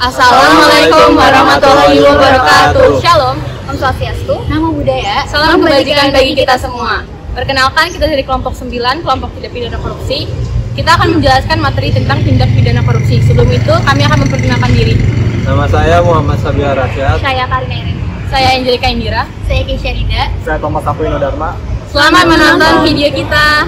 Assalamualaikum warahmatullahi wabarakatuh. Shalom, Om Swastiastu, Namo Buddhaya, Salam kebajikan bagi kita semua. Perkenalkan, kita dari kelompok 9, kelompok tindak pidana korupsi. Kita akan menjelaskan materi tentang tindak pidana korupsi. Sebelum itu, kami akan memperkenalkan diri. Nama saya Muhammad Sabiha Rasyad. Saya Karina Irin. Saya Angelika Indira. Saya Keisha Rida. Saya Thomas Aquino Dharma. Selamat menonton video kita.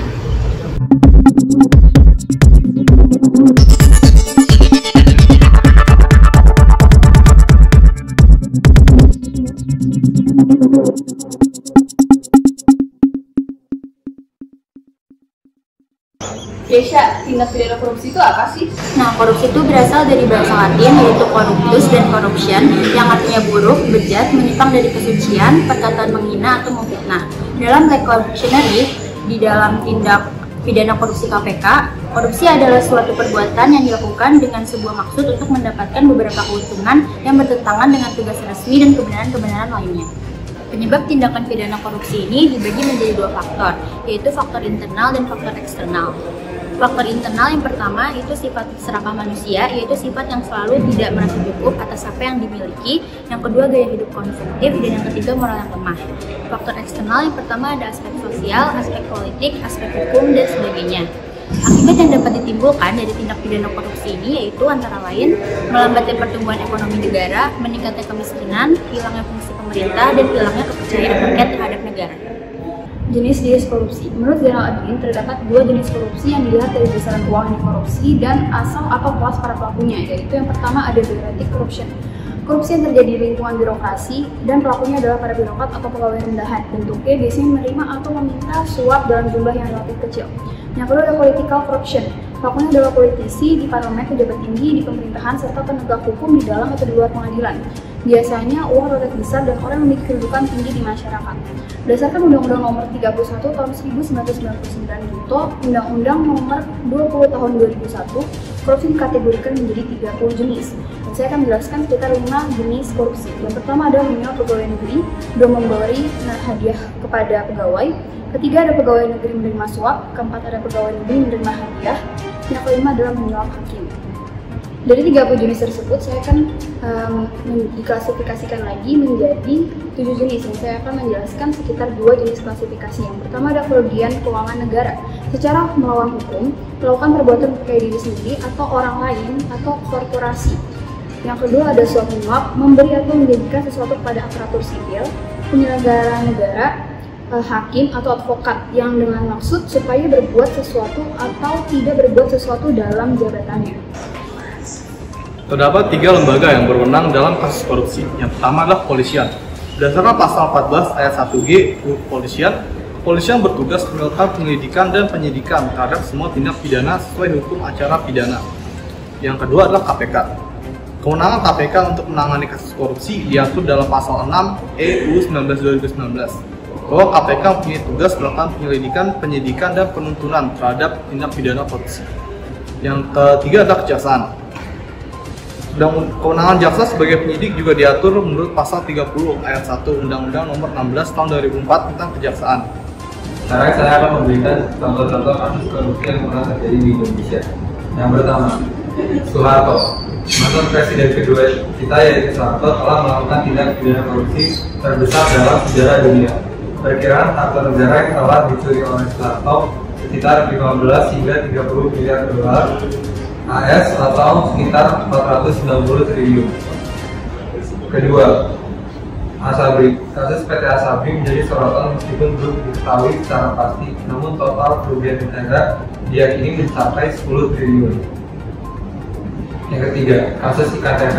Keisha, tindak pidana korupsi itu apa sih? Nah, korupsi itu berasal dari bahasa Latin yaitu corruptus dan corruption yang artinya buruk, bejat, menyimpang dari kesucian, perkataan menghina atau memfitnah. Dalam Legal Dictionary, di dalam tindak pidana korupsi KPK, korupsi adalah suatu perbuatan yang dilakukan dengan sebuah maksud untuk mendapatkan beberapa keuntungan yang bertentangan dengan tugas resmi dan kebenaran-kebenaran lainnya. Penyebab tindakan pidana korupsi ini dibagi menjadi dua faktor, yaitu faktor internal dan faktor eksternal. Faktor internal yang pertama itu sifat serakah manusia, yaitu sifat yang selalu tidak merasa cukup atas apa yang dimiliki. Yang kedua, gaya hidup konsumtif, dan yang ketiga, moral yang lemah. Faktor eksternal yang pertama ada aspek sosial, aspek politik, aspek hukum, dan sebagainya. Akibat yang dapat ditimbulkan dari tindak pidana korupsi ini yaitu antara lain melambatnya pertumbuhan ekonomi negara, meningkatnya kemiskinan, hilangnya fungsi pemerintah, dan hilangnya kepercayaan rakyat terhadap negara. Jenis korupsi. Menurut Zainal Abidin, terdapat dua jenis korupsi yang dilihat dari besaran uang yang korupsi dan asal atau kelas para pelakunya, yaitu yang pertama ada bureaucratic corruption. Korupsi yang terjadi di lingkungan birokrasi dan pelakunya adalah para birokrat atau pegawai rendahan. Bentuknya biasanya menerima atau meminta suap dalam jumlah yang relatif kecil. Yang kedua ada political corruption. Pelakunya adalah politisi di parlemen, pejabat tinggi di pemerintahan, serta penegak hukum di dalam atau di luar pengadilan. Biasanya uang relatif besar dan orang yang memiliki kedudukan tinggi di masyarakat. Berdasarkan Undang-Undang Nomor 31 Tahun 1999 junto Undang-Undang Nomor 20 Tahun 2001, korupsi dikategorikan menjadi 30 jenis. Dan saya akan menjelaskan sekitar 5 jenis korupsi. Yang pertama adalah menyuap pegawai negeri, dua memberi hadiah kepada pegawai. Ketiga ada pegawai negeri menerima suap. Keempat ada pegawai negeri menerima hadiah. Yang kelima adalah menyuap hakim. Dari 30 jenis tersebut, saya akan diklasifikasikan lagi menjadi 7 jenis. Dan saya akan menjelaskan sekitar 2 jenis klasifikasi. Yang pertama ada kerugian keuangan negara. Secara melawan hukum, melakukan perbuatan terkait diri sendiri atau orang lain atau korporasi. Yang kedua ada suap menyuap, memberi atau menjanjikan sesuatu kepada aparatur sipil, penyelenggara negara, hakim atau advokat yang dengan maksud supaya berbuat sesuatu atau tidak berbuat sesuatu dalam jabatannya. Terdapat 3 lembaga yang berwenang dalam kasus korupsi. Yang pertama adalah kepolisian. Berdasarkan pasal 14 ayat 1G kepolisian bertugas melakukan penyelidikan dan penyidikan terhadap semua tindak pidana sesuai hukum acara pidana. Yang kedua adalah KPK. Kewenangan KPK untuk menangani kasus korupsi diatur dalam pasal 6 UU 19/2019 bahwa KPK mempunyai tugas melakukan penyelidikan, penyidikan, dan penuntunan terhadap tindak pidana korupsi. Yang ketiga adalah kejaksaan. Kewenangan jaksa sebagai penyidik juga diatur menurut pasal 30 ayat 1 Undang-Undang Nomor 16 Tahun 2004 tentang kejaksaan. Sekarang saya akan memberikan contoh-contoh kasus korupsi yang pernah terjadi di Indonesia. Yang pertama, Soeharto. Mantan presiden kedua kita yaitu Soeharto telah melakukan tindak pidana korupsi terbesar dalam sejarah dunia. Perkiraan harta negara yang telah dicuri oleh Soeharto sekitar 15 hingga 30 miliar dolar AS atau sekitar 490 triliun. Kedua, Asabri. Kasus PT Asabri menjadi sorotan meskipun belum diketahui secara pasti, namun total kerugian negara diyakini mencapai 10 triliun. Yang ketiga, kasus IKTP.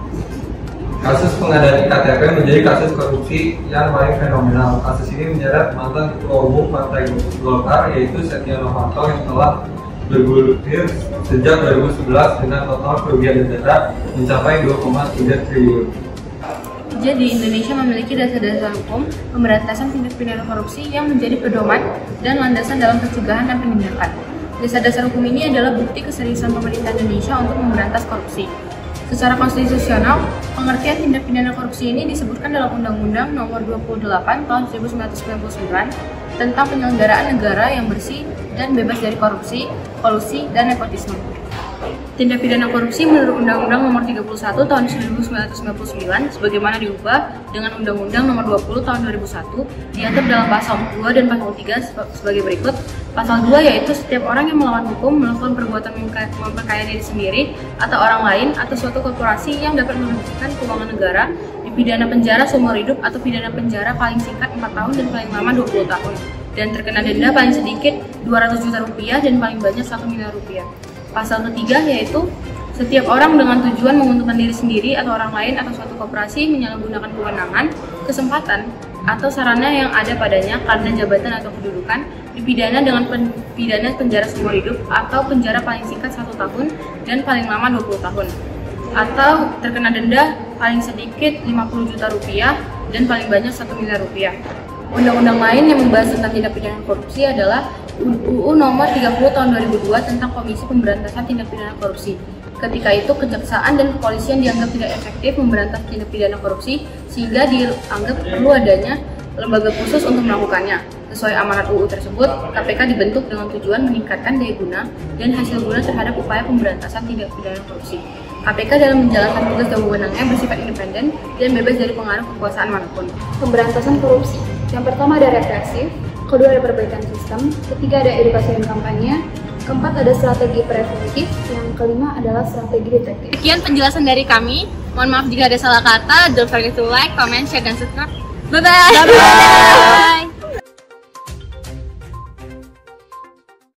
Kasus pengadaan IKTP menjadi kasus korupsi yang paling fenomenal. Kasus ini menyeret mantan Ketua Umum Partai Golkar yaitu Setia Novanto yang telah bergulir sejak 2011 dengan total kerugian negara mencapai 2,3 triliun. Jadi, Indonesia memiliki dasar-dasar hukum pemberantasan tindak pidana korupsi yang menjadi pedoman dan landasan dalam pencegahan dan penindakan. Dasar-dasar hukum ini adalah bukti keseriusan pemerintah Indonesia untuk memberantas korupsi. Secara konstitusional, pengertian tindak pidana korupsi ini disebutkan dalam Undang-Undang Nomor 28 Tahun 1999 tentang penyelenggaraan negara yang bersih dan bebas dari korupsi, kolusi, dan nepotisme. Tindak pidana korupsi menurut Undang-Undang Nomor 31 Tahun 1999 sebagaimana diubah dengan Undang-Undang Nomor 20 Tahun 2001 diatur dalam pasal 2 dan pasal 3 sebagai berikut. Pasal 2 yaitu setiap orang yang melawan hukum melakukan perbuatan memperkaya diri sendiri atau orang lain atau suatu korporasi yang dapat merugikan keuangan negara dipidana penjara seumur hidup atau pidana penjara paling singkat 4 tahun dan paling lama 20 tahun dan terkena denda paling sedikit Rp200 juta dan paling banyak Rp1 miliar. Pasal ketiga yaitu setiap orang dengan tujuan menguntungkan diri sendiri atau orang lain atau suatu koperasi menyalahgunakan kewenangan, kesempatan, atau sarana yang ada padanya karena jabatan atau kedudukan dipidana dengan pidana penjara seumur hidup atau penjara paling singkat 1 tahun dan paling lama 20 tahun atau terkena denda paling sedikit Rp50 juta dan paling banyak Rp1 miliar. Undang-undang lain yang membahas tentang tindak pidana korupsi adalah UU Nomor 30 Tahun 2002 tentang Komisi Pemberantasan Tindak Pidana Korupsi. Ketika itu, kejaksaan dan kepolisian dianggap tidak efektif memberantas tindak pidana korupsi sehingga dianggap perlu adanya lembaga khusus untuk melakukannya. Sesuai amanat UU tersebut, KPK dibentuk dengan tujuan meningkatkan daya guna dan hasil guna terhadap upaya pemberantasan tindak pidana korupsi. KPK dalam menjalankan tugas dan wewenangnya bersifat independen dan bebas dari pengaruh kekuasaan manapun. Pemberantasan korupsi. Yang pertama ada represif, kedua ada perbaikan sistem, ketiga ada edukasi dan kampanye, keempat ada strategi preventif, yang kelima adalah strategi detektif. Sekian penjelasan dari kami. Mohon maaf jika ada salah kata. Don't forget to like, comment, share, dan subscribe. Bye-bye!